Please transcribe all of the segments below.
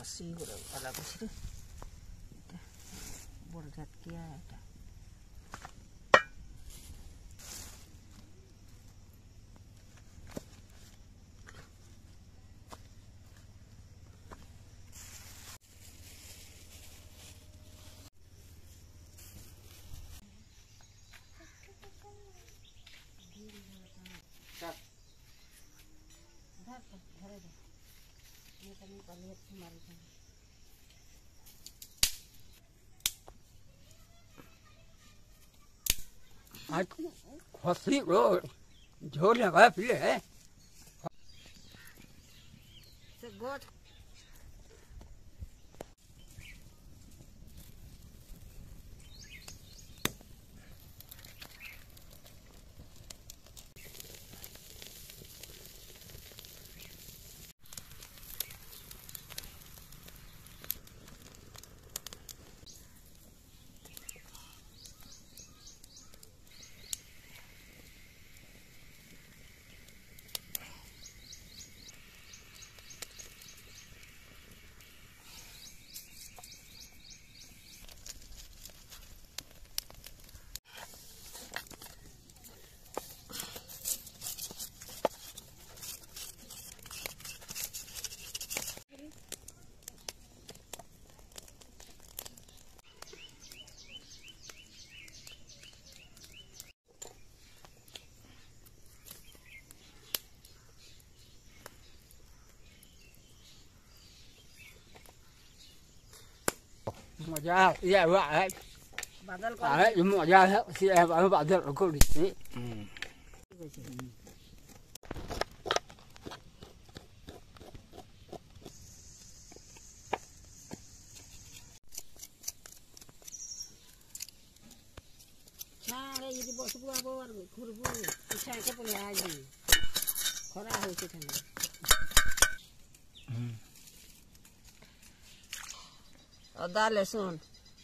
कसी वाला कुछ रे बड़ जात किया है এটা आज खसी रो झोल लगा पिले है से गोट मजा ये हुआ है बादल को है ये मजा है सी है बादल को दी छारे ये बसबु आबो और खुरबु पिछा के पले आजी खरा होते थे अदा लहसुन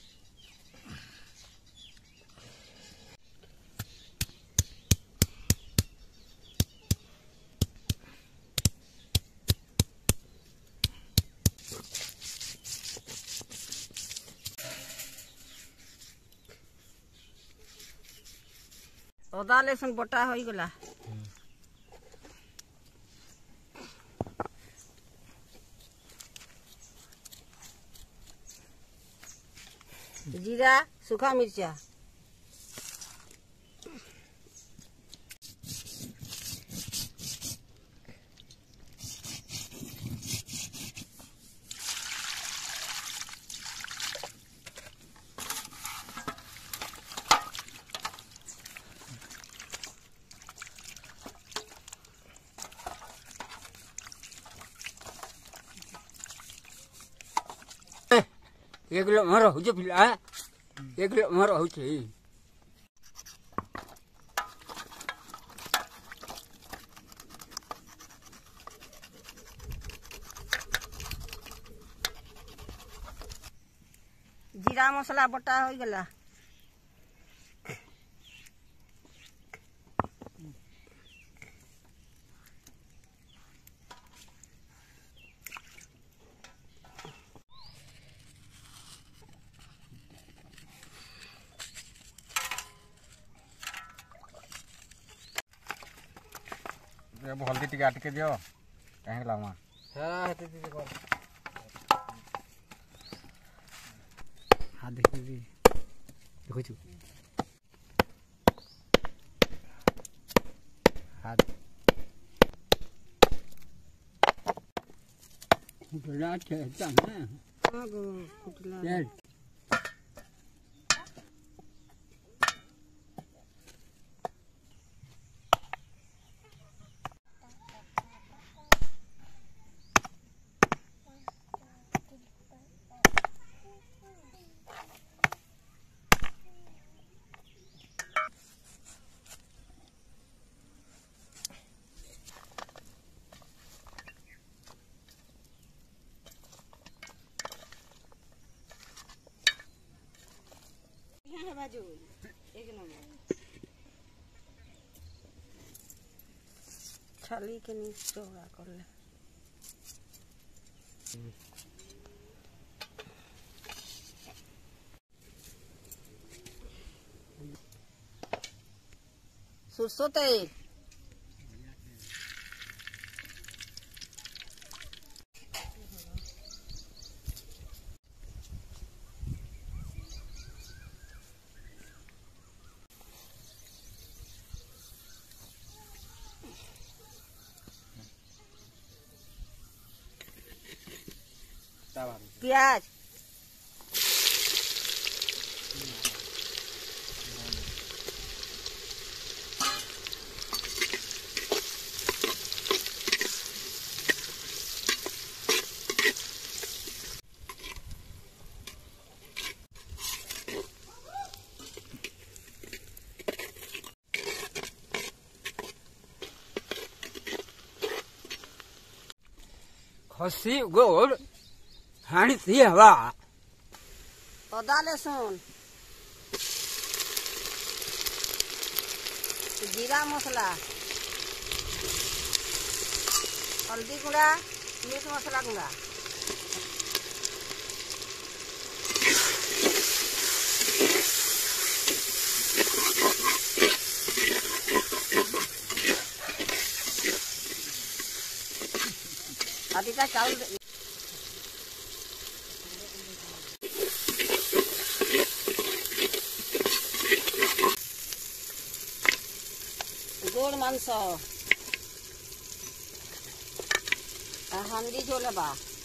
अदा लहसुन बटा हो गला जीरा सूखा मिर्चा एक किलो मारो हो पिला एक किलो मारो हो जीरा मसला बटा हो गला हल्दी टी आटके दियो कहीं लामा हां हेते दीदी कर हां देखि दी देखो छु हाथ बड़ा अच्छा है हां गो फुटला चल बाजू एक नंबर छाली के नीचे चौड़ा कर ले सरसों तेल प्याज खसी गोड़ हाणी थी हवा अदा लहसुन जीरा मसला हल्दी गुंडा मीट मसला गुंडा आदि का चावल गोड़ मांस हंडी झोल बा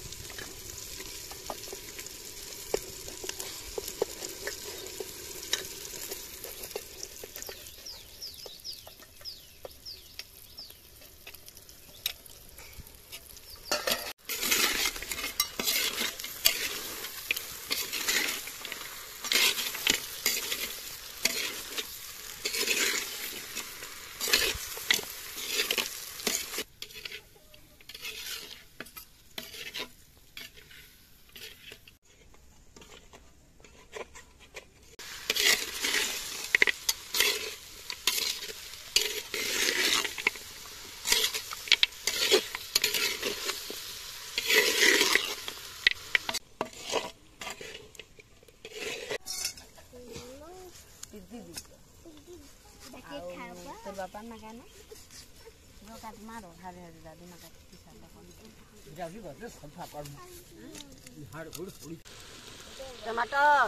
तो बापा ना गाना जो काट मारो हरे हरे दादी ना काट किसा जावी बस सफा पर हाड़ गुड़ थोड़ी टमाटर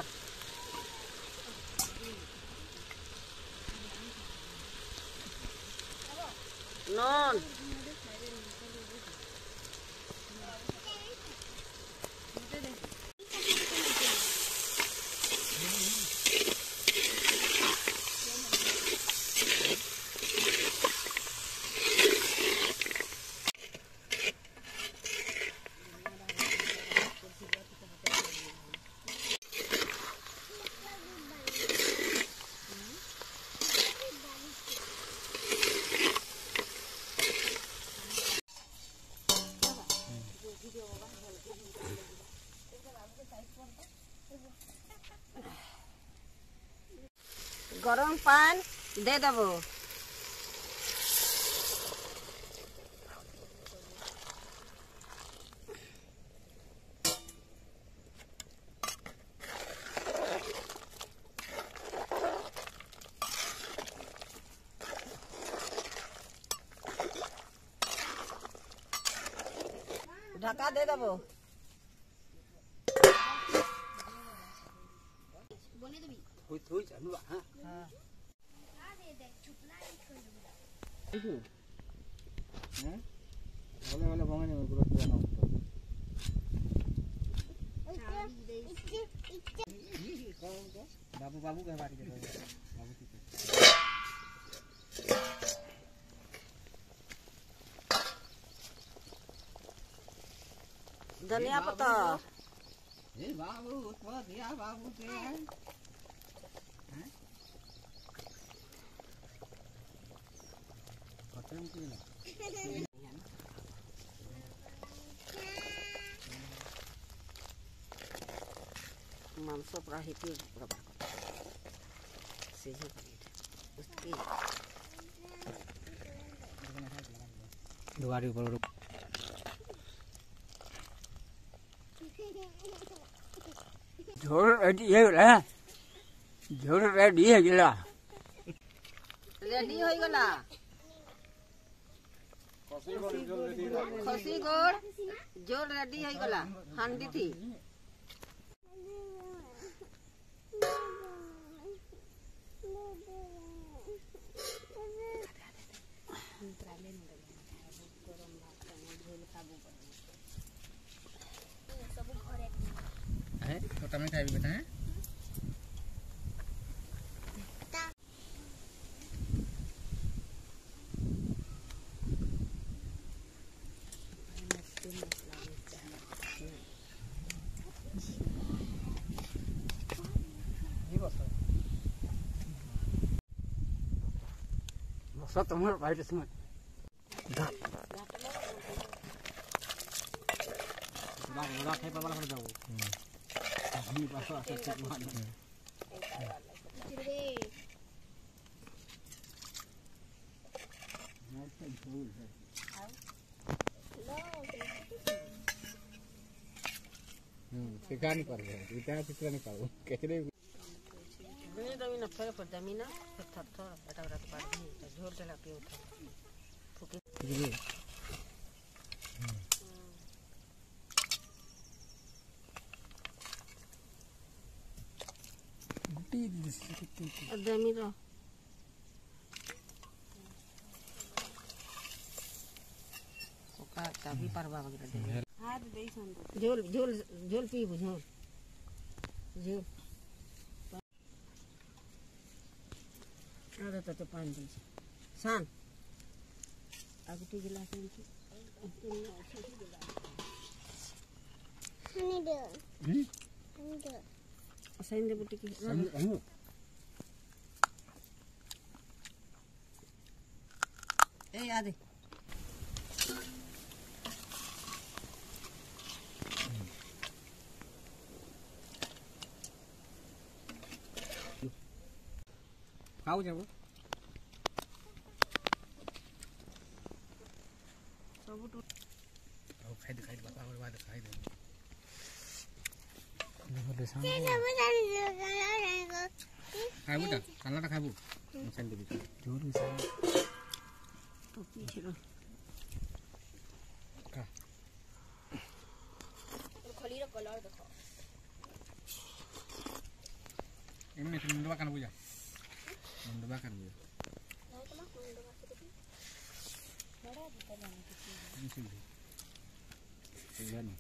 नून गरम पान दे देबो ढका दे देबो कोई थोड़ी चालू हां हां हैं बोले बोले बंगाली में पूरा पूरा ना बाबू बाबू के बात कर बाबू धनिया पत्ता ए बाबू तो दिया बाबू के हैं कटन की ना मांस पूरा हिटी पूरा सीधे उसकी दुआरी ऊपर झोल रेडी है ला झोल रेडी है गिला ले रेडी हो गला खसी गोड़ जोड़ रेडी हो गला हांडी थी तो तमें खाइबी बेटा हैं बसा तुम्हारा भाई इसमें बड़ा खाई पाला पड़ जाओ नहीं बसा से चेक मार सिखा नहीं पड़ रहा इतना चित्र नहीं पाऊँ कैसे नहीं तो ना फिर जमीन ना फिर थर बेटा बेटा तो पार नहीं तो झोल चला के उठा फुके जमीन रो कोका चाबी परवा वगैरह दे हाथ दे सन झोल झोल झोल पी बुझो झोल ada tuh depan di san aku tuh jelasin sih ini deh asain deh butik ini ada खाओ जाओ सब तो खाई बात और बात खाई दे खाई बेटा काला खाबू मसन दे जोर से तो पीछे रो का खली रो कलर देखो एमने तुम दवा कान बुझा munda kan dia. Ini sih. Iya nih.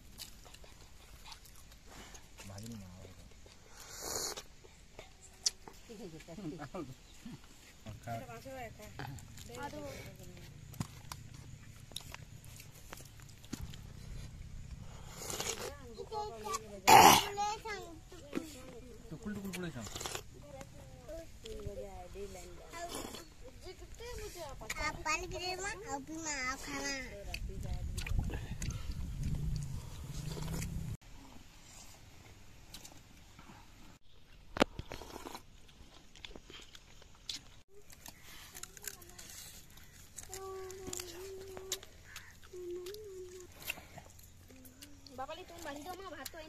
Bahaya nih mau. Tukul boleh sang. apa lagi mah abi mah खाना बाबाले तुम बांधो मग भात तो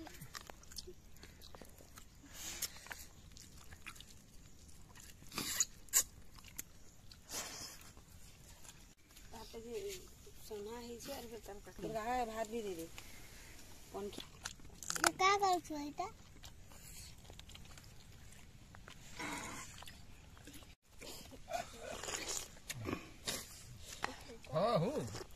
सोना है जी अरे तन का रहा है भात भी दे दे कौन क्या कर छो इता हां हो